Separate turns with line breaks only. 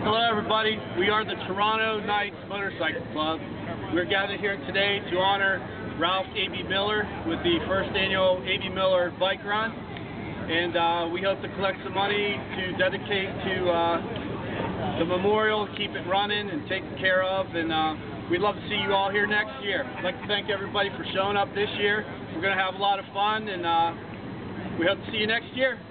Hello everybody, we are the Toronto Knights Motorcycle Club. We're gathered here today to honor Ralph Abie Miller with the first annual Abie Miller Bike Run. And we hope to collect some money to dedicate to the memorial, keep it running and taken care of. And we'd love to see you all here next year. I'd like to thank everybody for showing up this year. We're going to have a lot of fun, and we hope to see you next year.